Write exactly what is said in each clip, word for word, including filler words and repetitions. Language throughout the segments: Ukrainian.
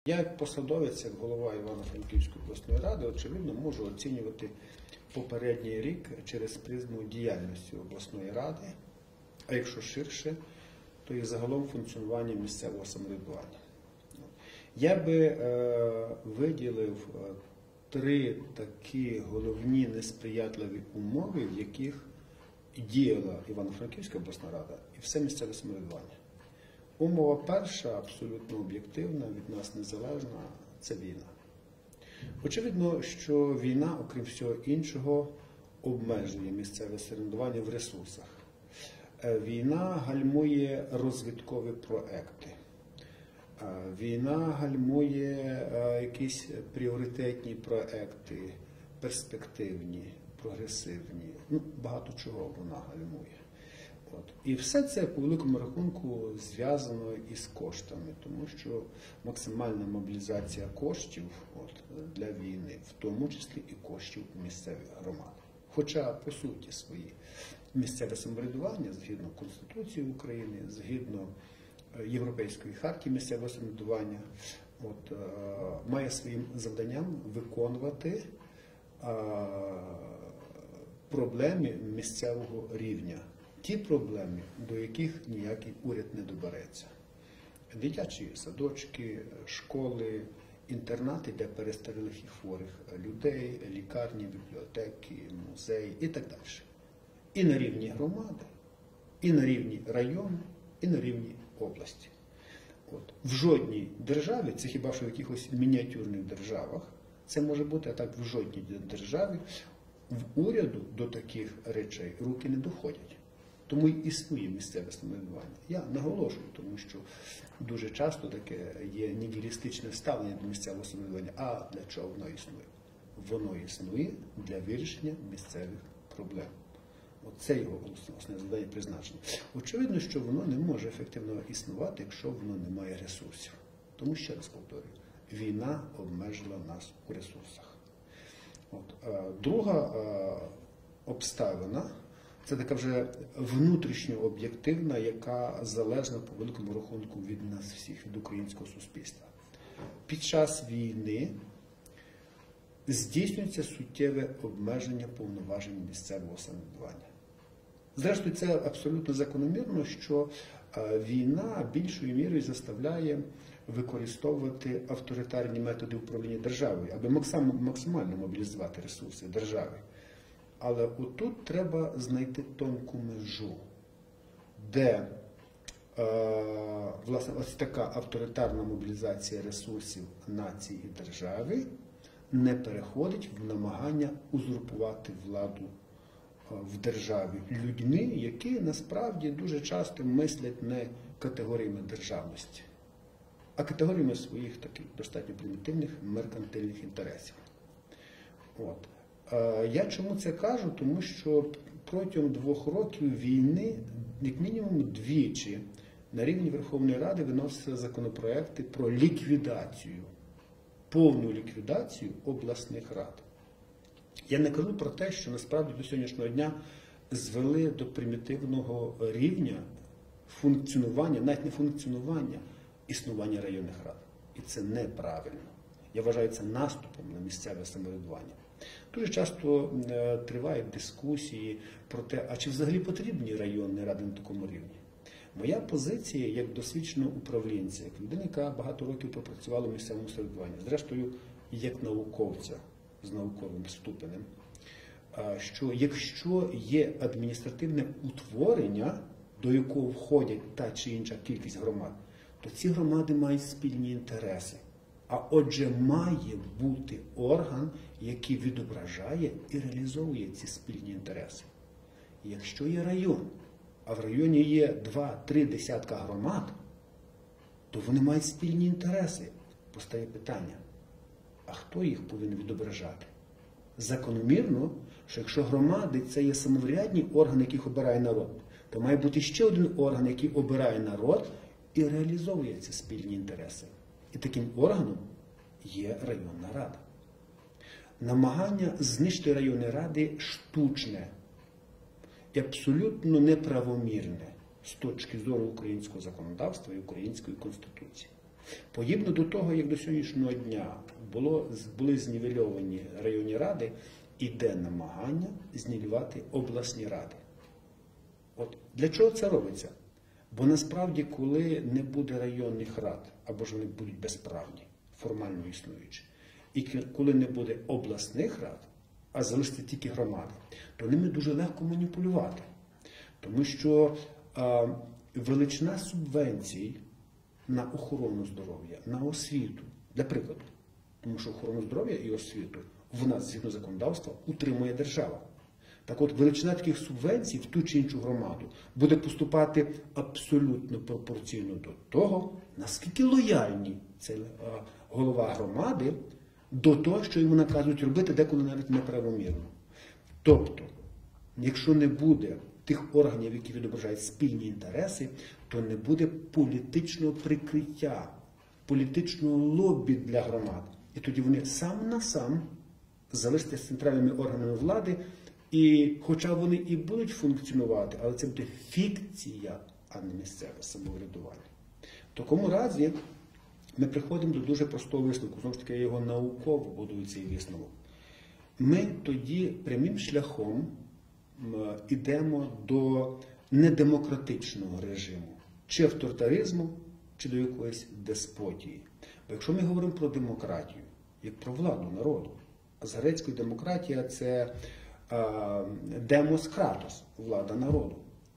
Я як посадовець, як голова Івано-Франківської обласної ради, очевидно, можу оцінювати попередній рік через призму діяльності обласної ради, а якщо ширше, то і загалом функціонування місцевого самоврядування. Я би е, виділив три такі головні несприятливі умови, в яких діяла Івано-Франківська обласна рада і все місцеве самоврядування. Умова перша, абсолютно об'єктивна, від нас незалежна – це війна. Очевидно, що війна, окрім всього іншого, обмежує місцеве самоврядування в ресурсах. Війна гальмує розвиткові проекти. Війна гальмує якісь пріоритетні проекти, перспективні, прогресивні. Ну, багато чого вона гальмує. От. І все це, по великому рахунку, зв'язано із коштами, тому що максимальна мобілізація коштів от, для війни, в тому числі і коштів місцевих громад. Хоча, по суті свої, місцеве самоврядування, згідно Конституції України, згідно Європейської хартії місцевого самоврядування, от, е, має своїм завданням виконувати е, проблеми місцевого рівня. Ті проблеми, до яких ніякий уряд не добереться. Дитячі садочки, школи, інтернати для перестарілих і хворих людей, лікарні, бібліотеки, музеї і так далі. І на рівні громади, і на рівні району, і на рівні області. От. В жодній державі, це хіба що в якихось мініатюрних державах, це може бути, а так в жодній державі, в уряду до таких речей руки не доходять. Тому і існує місцеве самоврядування. Я наголошую, тому що дуже часто таке є нігілістичне ставлення до місцевого самоврядування. А для чого воно існує? Воно існує для вирішення місцевих проблем. Оце його основне завдання призначення. Очевидно, що воно не може ефективно існувати, якщо воно не має ресурсів. Тому, ще раз повторюю, війна обмежила нас у ресурсах. От. Друга обставина – це така вже внутрішньо-об'єктивна, яка залежна по великому рахунку від нас всіх, від українського суспільства. Під час війни здійснюється суттєве обмеження повноважень місцевого самоврядування. Зрештою, це абсолютно закономірно, що війна більшою мірою заставляє використовувати авторитарні методи управління державою, аби максимально мобілізувати ресурси держави. Але отут треба знайти тонку межу, де е, власне, ось така авторитарна мобілізація ресурсів нації і держави не переходить в намагання узурпувати владу е, в державі людьми, які насправді дуже часто мислять не категоріями державності, а категоріями своїх таких достатньо примітивних меркантильних інтересів. От. Я чому це кажу? Тому що протягом двох років війни, як мінімум двічі, на рівні Верховної Ради виносяться законопроекти про ліквідацію, повну ліквідацію обласних рад. Я не кажу про те, що насправді до сьогоднішнього дня звели до примітивного рівня функціонування, навіть не функціонування, існування районних рад. І це неправильно. Я вважаю це наступом на місцеве самоврядування. Дуже часто е, тривають дискусії про те, а чи взагалі потрібні районні ради на такому рівні. Моя позиція як досвідченого управлінця, як людина, яка багато років пропрацювала в місцевому самоврядуванні, зрештою, як науковця з науковим ступенем, е, що якщо є адміністративне утворення, до якого входять та чи інша кількість громад, то ці громади мають спільні інтереси. А отже, має бути орган, який відображає і реалізовує ці спільні інтереси. Якщо є район, а в районі є два-три десятка громад, то вони мають спільні інтереси. Постає питання, а хто їх повинен відображати? Закономірно, що якщо громади – це є самоврядні органи, яких обирає народ, то має бути ще один орган, який обирає народ і реалізовує ці спільні інтереси. І таким органом є районна рада. Намагання знищити районні ради штучне і абсолютно неправомірне з точки зору українського законодавства і української конституції. Подібно до того, як до сьогоднішнього дня було, були знівельовані районні ради, іде намагання знівелювати обласні ради. От для чого це робиться? Бо насправді, коли не буде районних рад, або ж вони будуть безправні, формально існуючі, і коли не буде обласних рад, а залишиться тільки громади, то ними дуже легко маніпулювати. Тому що а, величина субвенцій на охорону здоров'я, на освіту, для прикладу, тому що охорону здоров'я і освіту в нас, згідно законодавства, утримує держава. Так от, величина таких субвенцій в ту чи іншу громаду буде поступати абсолютно пропорційно до того, наскільки лояльні це голова громади до того, що йому наказують робити, деколи навіть неправомірно. Тобто, якщо не буде тих органів, які відображають спільні інтереси, то не буде політичного прикриття, політичного лобі для громад. І тоді вони сам на сам залишаться з центральними органами влади, і хоча вони і будуть функціонувати, але це буде фікція, а не місцеве самоврядування. В такому разі ми приходимо до дуже простого висновку. Знову ж таки, його науково будує цей висновок. Ми тоді прямим шляхом йдемо до недемократичного режиму, чи авторитаризму, чи до якоїсь деспотії. Бо якщо ми говоримо про демократію, як про владу народу, а з грецької демократія – це демос кратос, влада народу,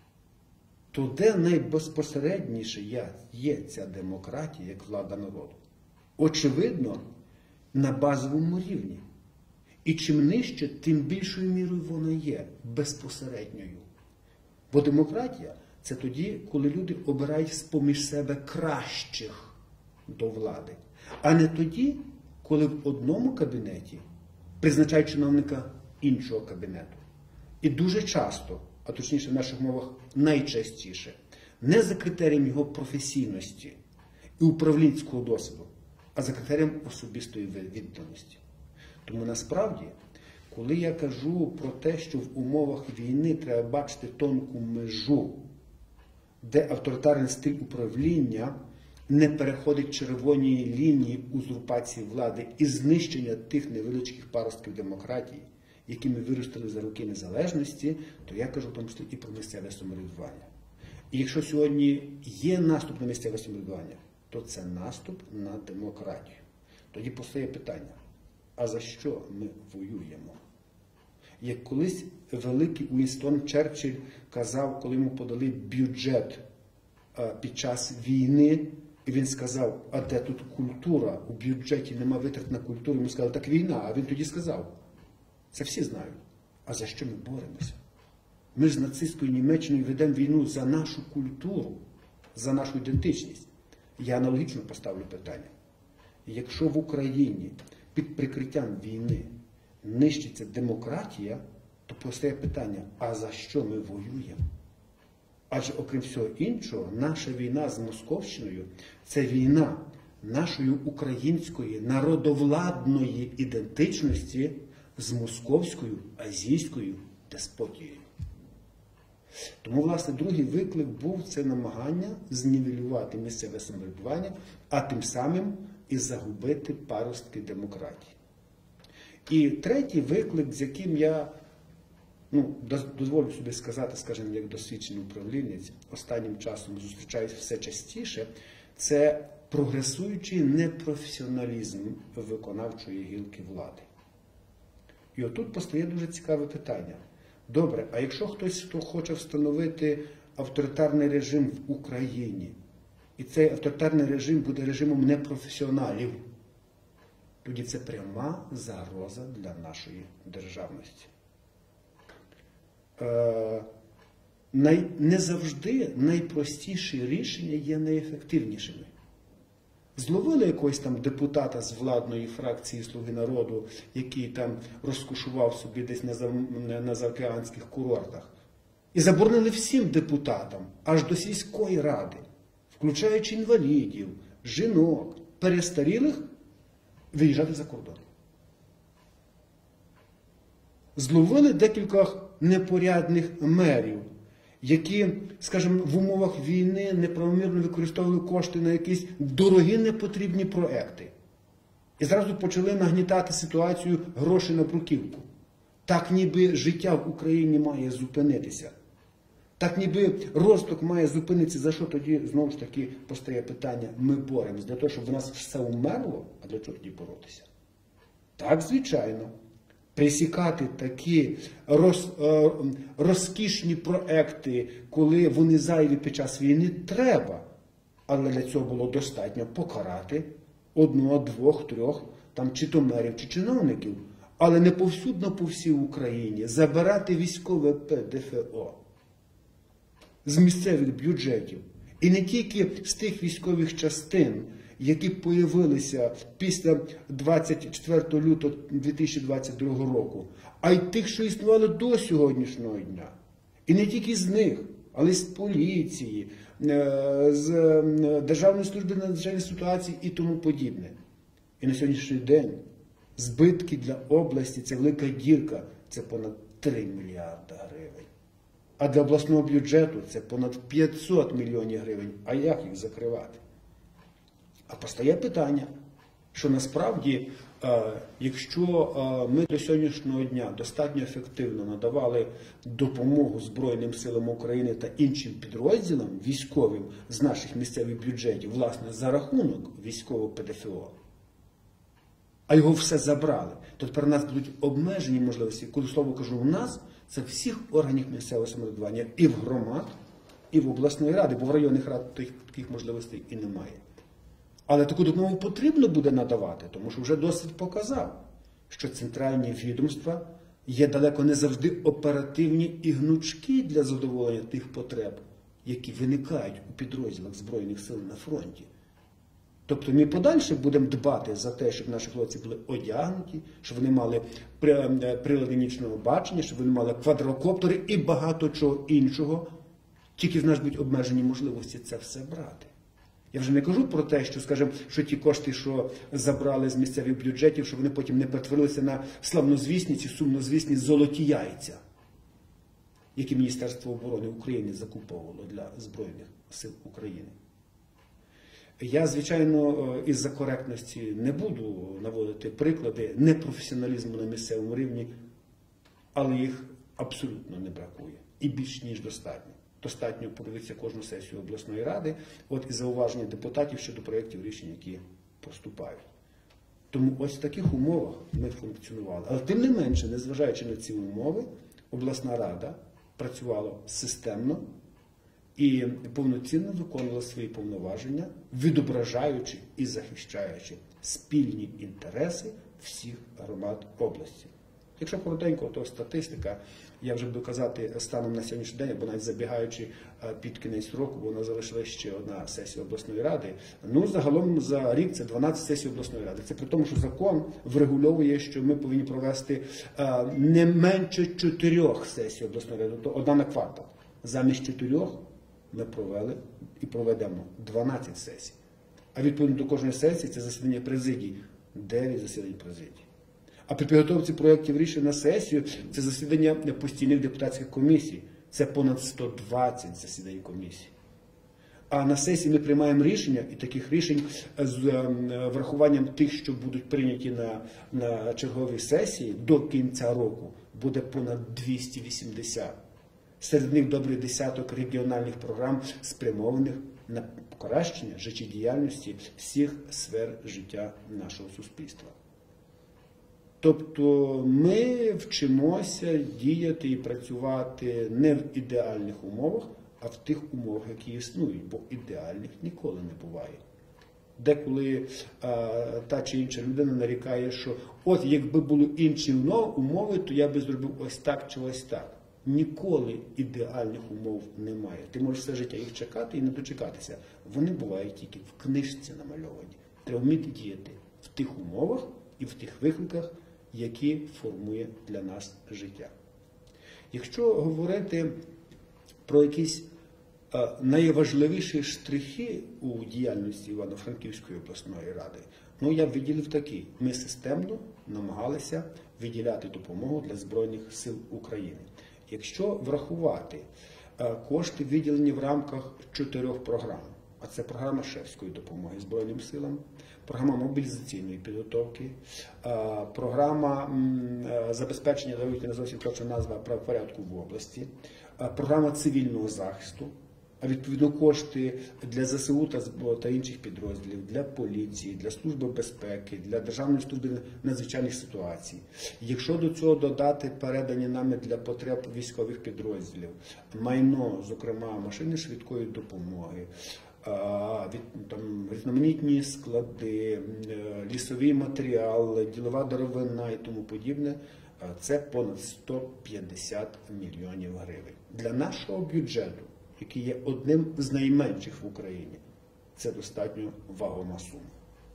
то де найбезпосередніше є ця демократія, як влада народу? Очевидно, на базовому рівні. І чим нижче, тим більшою мірою вона є безпосередньою. Бо демократія – це тоді, коли люди обирають з-поміж себе кращих до влади. А не тоді, коли в одному кабінеті призначають чиновника іншого кабінету. І дуже часто, а точніше в наших мовах найчастіше, не за критерієм його професійності і управлінського досвіду, а за критерієм особистої відданості. Тому насправді, коли я кажу про те, що в умовах війни треба бачити тонку межу, де авторитарний стиль управління не переходить червоної лінії узурпації влади і знищення тих невеличких паростків демократії, які ми виростили за роки незалежності, то я кажу в тому числі і про місцеве самоврядування. І якщо сьогодні є наступ на місцеве самоврядування, то це наступ на демократію. Тоді постає питання, а за що ми воюємо? Як колись великий Уінстон Черчилль казав, коли йому подали бюджет під час війни, і він сказав, а де тут культура? У бюджеті нема витрат на культуру. Йому сказали, так війна. А він тоді сказав, це всі знають. А за що ми боремося? Ми ж з нацистською Німеччиною ведемо війну за нашу культуру, за нашу ідентичність. Я аналогічно поставлю питання. Якщо в Україні під прикриттям війни нищиться демократія, то постає питання, а за що ми воюємо? Адже, окрім всього іншого, наша війна з Московщиною – це війна нашої української народовладної ідентичності з московською азійською деспотією. Тому, власне, другий виклик був це намагання знівелювати місцеве самоврядування, а тим самим і загубити паростки демократії. І третій виклик, з яким я ну, дозволю собі сказати, скажімо, як досвідчений управлінець, останнім часом зустрічаюсь все частіше, це прогресуючий непрофесіоналізм виконавчої гілки влади. І отут постає дуже цікаве питання. Добре, а якщо хтось хто хоче встановити авторитарний режим в Україні, і цей авторитарний режим буде режимом непрофесіоналів, тоді це пряма загроза для нашої державності. Е, най, не завжди найпростіші рішення є найефективнішими. Зловили якогось там депутата з владної фракції «Слуги народу», який там розкошував собі десь на, на, на заокеанських курортах. І заборонили всім депутатам, аж до сільської ради, включаючи інвалідів, жінок, перестарілих, виїжджати за кордон. Зловили декілька непорядних мерів, які, скажімо, в умовах війни неправомірно використовували кошти на якісь дорогі непотрібні проекти. І зразу почали нагнітати ситуацію гроші на бруківку. Так ніби життя в Україні має зупинитися. Так ніби розвиток має зупинитися. За що тоді, знову ж таки, постає питання, ми боремось? Для того, щоб в нас все умерло, а для чого тоді боротися? Так, звичайно. Присікати такі роз, розкішні проекти, коли вони зайві під час війни, треба. Але для цього було достатньо покарати одного, двох, трьох, там, чи то мерів, чи чиновників. Але не повсюдно по всій Україні забирати військове Пе Де Фе О з місцевих бюджетів. І не тільки з тих військових частин, які появилися після двадцять четвертого лютого дві тисячі двадцять другого року, а й тих, що існували до сьогоднішнього дня. І не тільки з них, але й з поліції, з Державної служби надзвичайних ситуацій і тому подібне. І на сьогоднішній день збитки для області, це велика дірка, це понад три мільярди гривень. А для обласного бюджету це понад п'ятсот мільйонів гривень. А як їх закривати? А постає питання, що насправді, якщо ми до сьогоднішнього дня достатньо ефективно надавали допомогу Збройним силам України та іншим підрозділам військовим з наших місцевих бюджетів, власне, за рахунок військового Пе Де Фе О, а його все забрали, то тепер у нас будуть обмежені можливості. Коли слово кажу «у нас», це всіх органів місцевого самоврядування, і в громад, і в обласної ради, бо в районних рад таких можливостей і немає. Але таку допомогу потрібно буде надавати, тому що вже досвід показав, що центральні відомства є далеко не завжди оперативні і гнучкі для задоволення тих потреб, які виникають у підрозділах Збройних сил на фронті. Тобто ми подальше будемо дбати за те, щоб наші хлопці були одягнуті, щоб вони мали прилади нічного бачення, щоб вони мали квадрокоптери і багато чого іншого. Тільки в нас будуть обмежені можливості це все брати. Я вже не кажу про те, що, скажімо, що ті кошти, що забрали з місцевих бюджетів, щоб вони потім не перетворилися на славнозвісні ці сумнозвісні золоті яйця, які Міністерство оборони України закуповувало для Збройних сил України. Я, звичайно, із-за коректності не буду наводити приклади непрофесіоналізму на місцевому рівні, але їх абсолютно не бракує. І більш ніж достатньо. Достатньо подивитися кожну сесію обласної ради, от і зауваження депутатів щодо проєктів рішень, які поступають. Тому ось в таких умовах ми функціонували. Але тим не менше, незважаючи на ці умови, обласна рада працювала системно і повноцінно виконувала свої повноваження, відображаючи і захищаючи спільні інтереси всіх громад області. Якщо коротенько, то статистика, я вже буду казати станом на сьогоднішній день, або навіть забігаючи під кінець року, бо вона залишилася ще одна сесія обласної ради. Ну, загалом за рік це дванадцять сесій обласної ради. Це при тому, що закон врегульовує, що ми повинні провести не менше чотирьох сесій обласної ради, тобто одна на квартал. Замість чотирьох ми провели і проведемо дванадцять сесій. А відповідно до кожної сесії це засідання президії, дев'ять засідань президії. А при підготовці проєктів рішень на сесію це засідання постійних депутатських комісій. Це понад сто двадцять засідань комісій. А на сесії ми приймаємо рішення, і таких рішень з врахуванням тих, що будуть прийняті на, на черговій сесії до кінця року, буде понад двісті вісімдесят. Серед них добрий десяток регіональних програм, спрямованих на покращення життєдіяльності всіх сфер життя нашого суспільства. Тобто ми вчимося діяти і працювати не в ідеальних умовах, а в тих умовах, які існують, бо ідеальних ніколи не буває. Деколи а, та чи інша людина нарікає, що от якби були інші умови, то я би зробив ось так чи ось так. Ніколи ідеальних умов немає. Ти можеш все життя їх чекати і не дочекатися. Вони бувають тільки в книжці намальовані. Треба вміти діяти в тих умовах і в тих викликах, які формує для нас життя. Якщо говорити про якісь а, найважливіші штрихи у діяльності Івано-Франківської обласної ради, ну я б виділив такі. Ми системно намагалися виділяти допомогу для Збройних сил України. Якщо врахувати Кошти виділені в рамках чотирьох програм. А це програма шефської допомоги Збройним силам, програма мобілізаційної підготовки, програма забезпечення, давайте не зовсім точна назва, правопорядку в області, програма цивільного захисту, а відповідно кошти для зе се у та, та інших підрозділів, для поліції, для Служби безпеки, для Державної служби надзвичайних ситуацій. Якщо до цього додати передані нами для потреб військових підрозділів, майно, зокрема машини швидкої допомоги, від, там, різноманітні склади, лісовий матеріал, ділова деревина і тому подібне, це понад сто п'ятдесят мільйонів гривень. Для нашого бюджету, який є одним з найменших в Україні, це достатньо вагома сума.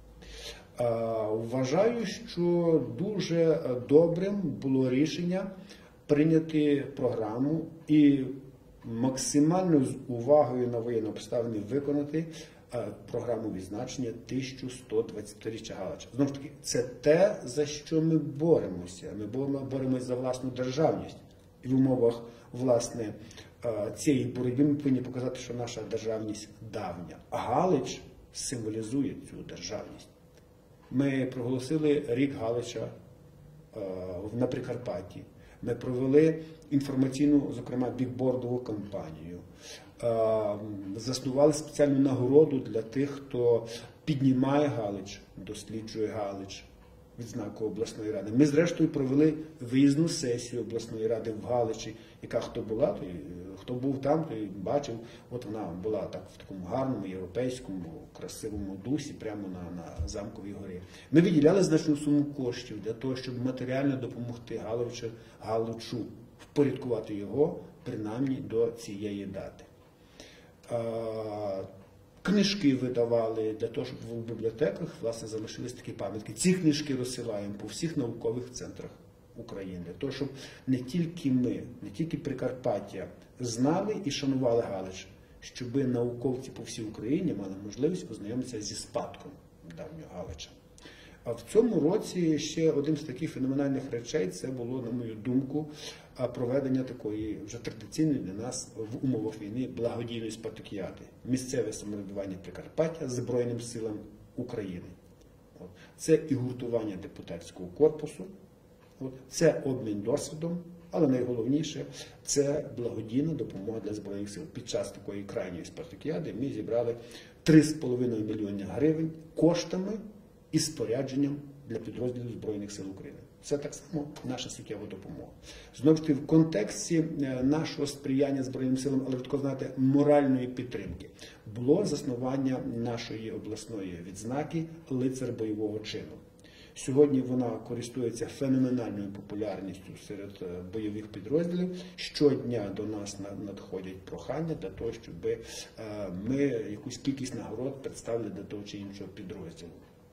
Вважаю, що дуже добрим було рішення прийняти програму і максимально з увагою на воєнні обставини виконати програму відзначення тисяча сто двадцятиріччя Галича. Знову ж таки, це те, за що ми боремося. Ми боремося за власну державність. І в умовах, власне, цієї боротьби ми повинні показати, що наша державність давня. А Галич символізує цю державність. Ми проголосили рік Галича на Прикарпатті. Ми провели інформаційну, зокрема, бікбордову кампанію. Заснували спеціальну нагороду для тих, хто піднімає Галич, досліджує Галич, відзнаку обласної ради. Ми, зрештою, провели виїзну сесію обласної ради в Галичі, яка хто була, той, хто був там, той бачив, от вона була так в такому гарному, європейському, красивому дусі, прямо на, на Замковій горі. Ми виділяли значну суму коштів для того, щоб матеріально допомогти Галичу, Галичу впорядкувати його, принаймні, до цієї дати. Книжки видавали для того, щоб в бібліотеках, власне, залишились такі пам'ятки. Ці книжки розсилаємо по всіх наукових центрах України, для того, щоб не тільки ми, не тільки Прикарпаття знали і шанували Галич, щоб науковці по всій Україні мали можливість ознайомитися зі спадком давнього Галича. А в цьому році ще один з таких феноменальних речей, це було, на мою думку, проведення такої вже традиційної для нас в умовах війни благодійної спартакіади. Місцеве самоврядування Прикарпаття Збройним силам України. Це і гуртування депутатського корпусу, це обмін досвідом, але найголовніше – це благодійна допомога для Збройних сил. Під час такої крайньої спартакіади ми зібрали три з половиною мільйони гривень коштами і спорядженням для підрозділів Збройних сил України. Це так само наша суттєва допомога. Знову ж таки, в контексті нашого сприяння Збройним силам, але такого, знаєте, моральної підтримки, було заснування нашої обласної відзнаки «Лицар бойового чину». Сьогодні вона користується феноменальною популярністю серед бойових підрозділів. Щодня до нас надходять прохання для того, щоб ми якусь кількість нагород представили для того чи іншого підрозділу.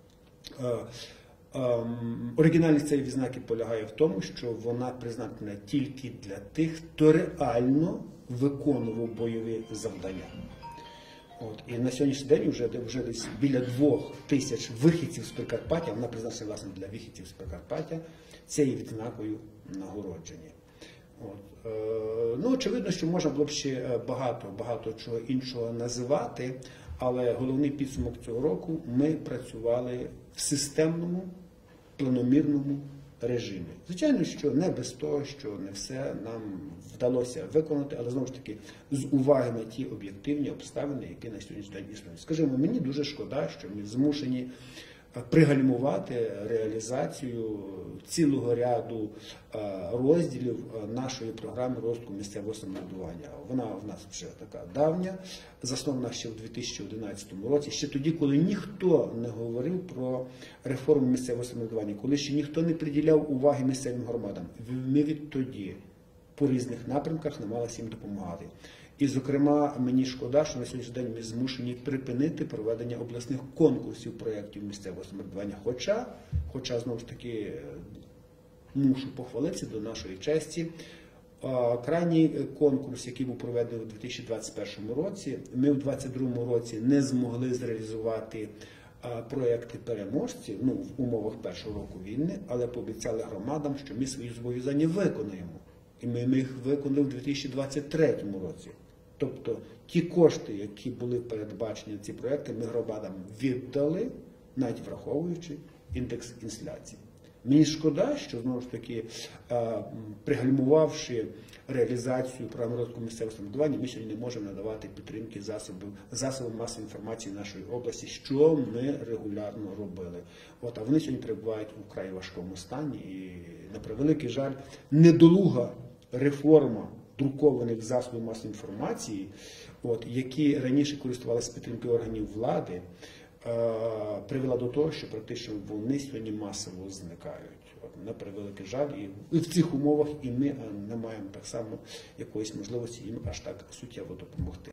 Оригінальність цієї відзнаки полягає в тому, що вона призначена тільки для тих, хто реально виконував бойові завдання. От. І на сьогоднішній день вже, вже десь біля двох тисяч вихідців з Прикарпаття, вона призначена, власне, для вихідців з Прикарпаття, цією відзнакою нагороджені. От. Е, ну, очевидно, що можна було б ще багато, багато чого іншого називати, але головний підсумок цього року – ми працювали в системному, планомірному режимі. Звичайно, що не без того, що не все нам вдалося виконати, але знову ж таки з уваги на ті об'єктивні обставини, які на сьогоднішній день існують. Скажімо, мені дуже шкода, що ми змушені пригальмувати реалізацію цілого ряду розділів нашої програми розвитку місцевого самоврядування. Вона в нас вже така давня, заснована ще в дві тисячі одинадцятому році, ще тоді, коли ніхто не говорив про реформу місцевого самоврядування, коли ще ніхто не приділяв уваги місцевим громадам. Ми відтоді по різних напрямках намагалися їм допомагати. І, зокрема, мені шкода, що на сьогоднішній день ми змушені припинити проведення обласних конкурсів проєктів місцевого самоврядування. Хоча, хоча, знову ж таки, мушу похвалитися до нашої честі, крайній конкурс, який був проведений у дві тисячі двадцять першому році, ми у дві тисячі двадцять другому році не змогли зреалізувати проєкти переможців, ну, в умовах першого року війни, але пообіцяли громадам, що ми свої зобов'язання виконаємо. І ми їх виконали в дві тисячі двадцять третьому році. Тобто ті кошти, які були передбачені ці проекти, ми громадам віддали, навіть враховуючи індекс інфляції. Мені шкода, що, знову ж таки, пригальмувавши реалізацію програми розвитку місцевого самоврядування, ми сьогодні не можемо надавати підтримки засобів, засобам масової інформації нашої області, що ми регулярно робили. От, а вони сьогодні перебувають у вкрай важкому стані і, на превеликий жаль, недолуга реформа друкованих засобів масової інформації, от, які раніше користувалися підтримкою органів влади, привела до того, що практично вони сьогодні масово зникають. От, на превеликий жаль, і в цих умовах і ми не маємо так само якоїсь можливості їм аж так суттєво допомогти.